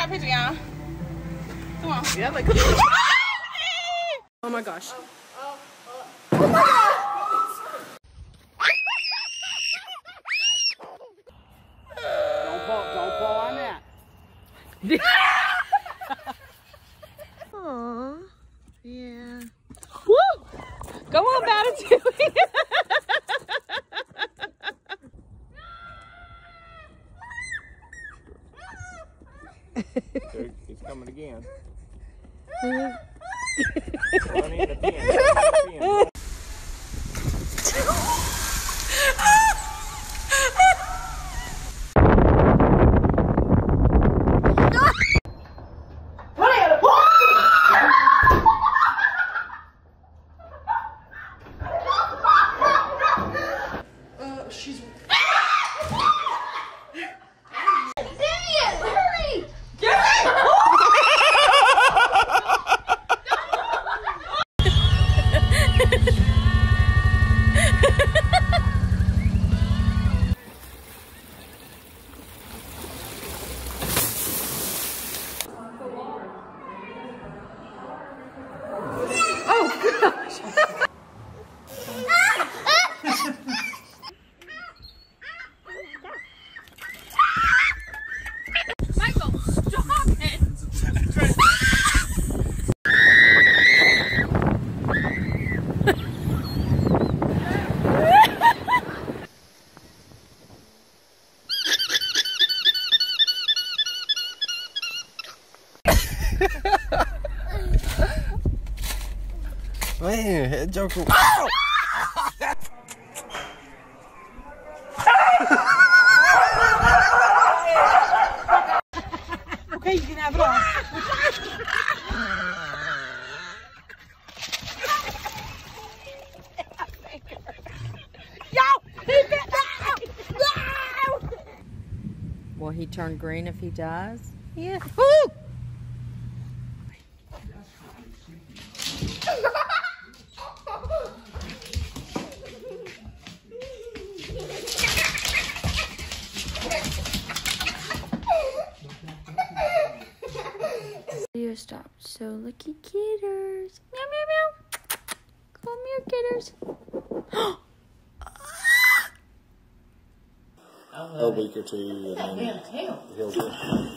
that picture, y'all. Come on. Yeah, like. Oh my gosh. Oh my God. Don't fall on that. Aww. Yeah. Woo! Go on, Batatouille. It's coming again. Man, head joker. Ow! Okay, you can have it all. Will he turn green if he does? Yeah. Woo! Video stopped, so lucky kitters. Meow meow meow. Come here, kitters. A week or two, and then he'll do.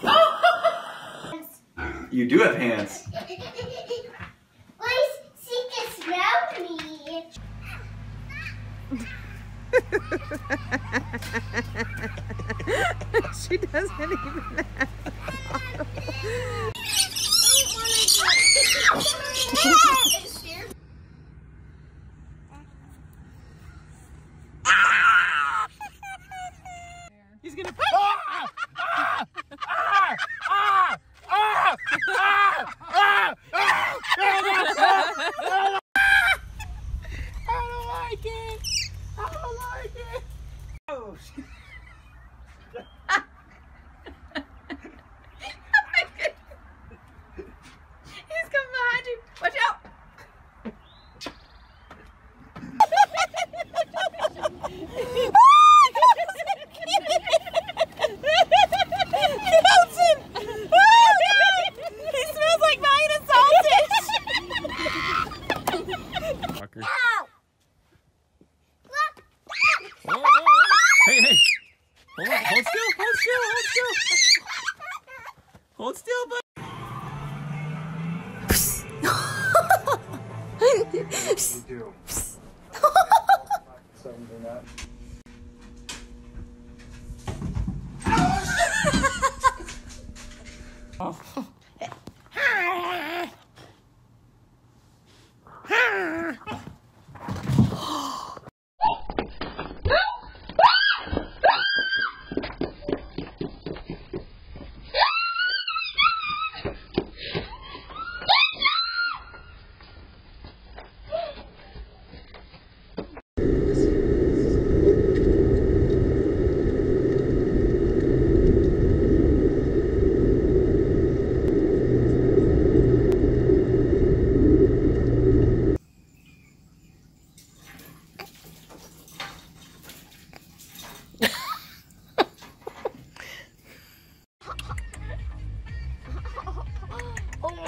You do have hands. Please, she can smell me. She doesn't even have. He's gonna. He's coming behind you. Watch out. He smells like Vienna sausage. Hey, hey. Hold on. Hold still. Hold still. Hold still. Hold still, bud. You do. Something do that.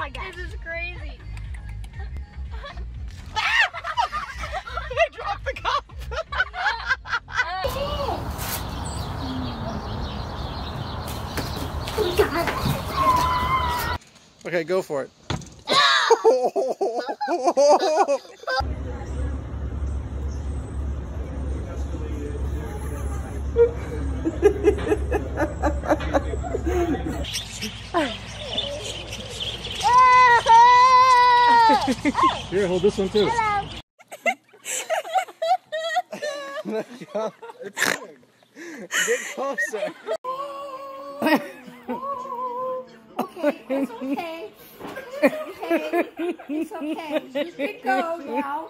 my god. This is crazy. I dropped the cup. Okay, go for it. Here, hold this one too. It's big. Get closer. Okay, it's okay. Okay, it's okay. You can go now.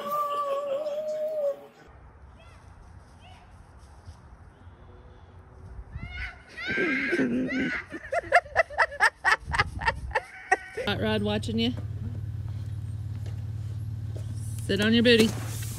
Hot Rod watching you. Sit on your booty.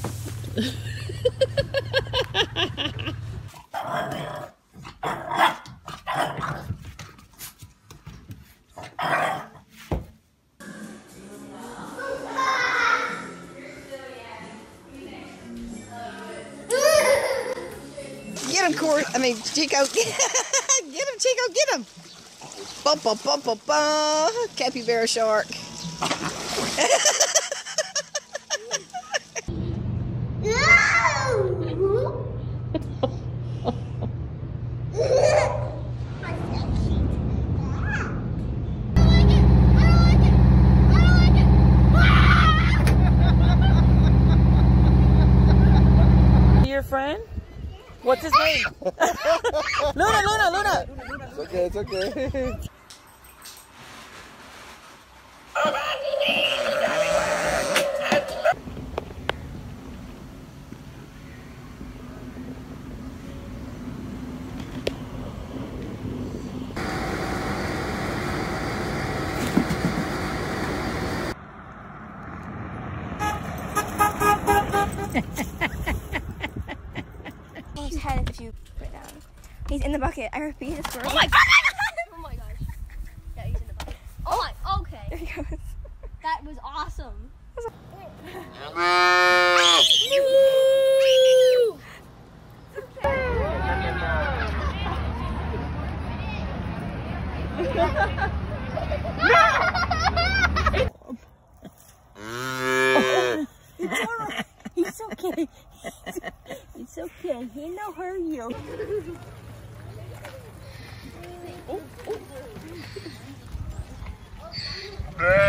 Get him, Corey. I mean, Chico. Get him, Chico. Get him. Bum, bum, bum, bum, bum. Capybara shark. Your friend? What's his name? Luna, Luna, Luna. It's okay, it's okay. His head if you put it down. He's in the bucket. I repeat this for. Oh my god! Oh my gosh. Yeah, he's in the bucket. Oh my. Okay. There he goes. That was awesome. It's okay. It's okay. He no hurt you. Oh.